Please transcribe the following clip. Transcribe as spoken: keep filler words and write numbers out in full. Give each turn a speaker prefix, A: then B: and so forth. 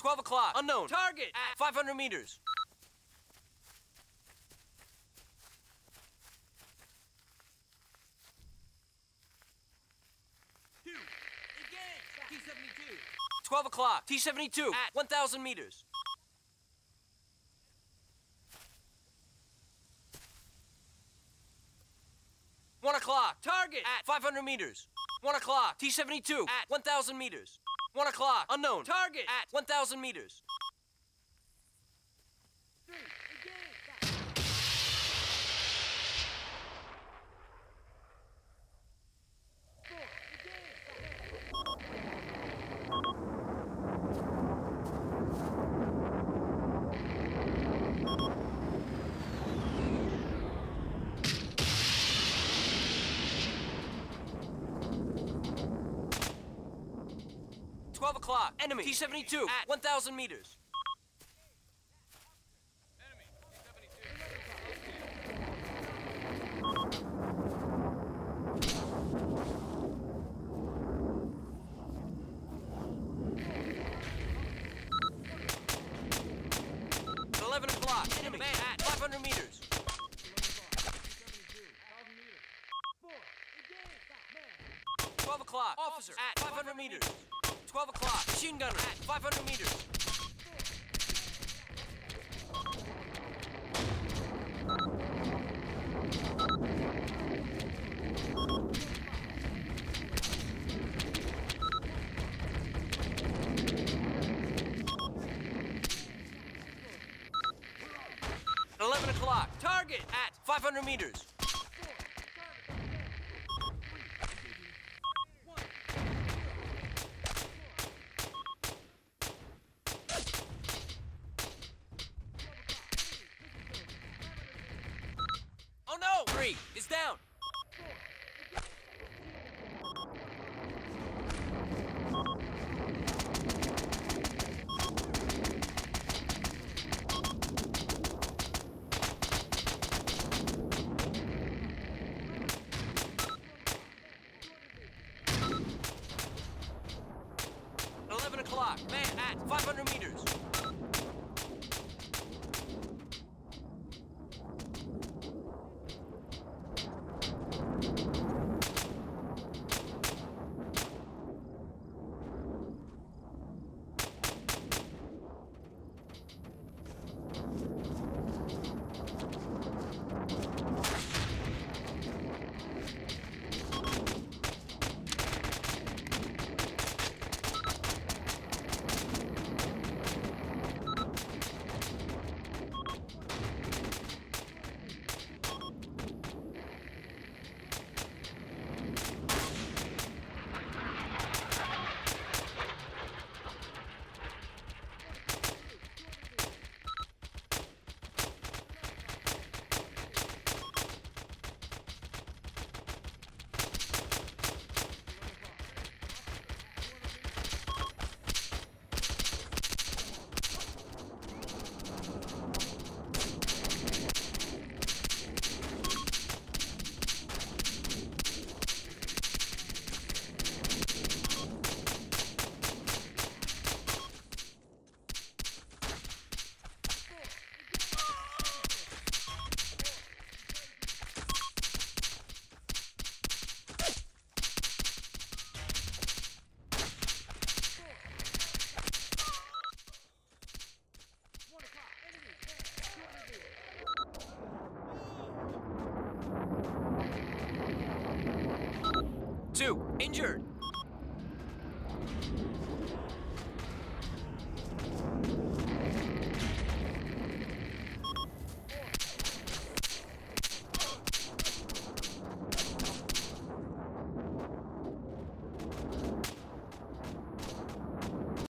A: twelve o'clock. Unknown. Target at five hundred meters. Two. Again. T seventy-two. twelve o'clock. T seventy-two at one thousand meters. one o'clock. Target at five hundred meters. one o'clock. T seventy-two at one thousand meters. one o'clock. Unknown. Target at one thousand meters. Three. twelve o'clock. Enemy. T seventy-two at one thousand meters. Enemy. T seventy-two. eleven o'clock. Enemy. Man at five hundred meters. twelve o'clock. Officer at five hundred meters. twelve o'clock. Machine gunner at five hundred meters. eleven o'clock. Target at five hundred meters. Oh no! Three is down. eleven o'clock. Man at five hundred meters.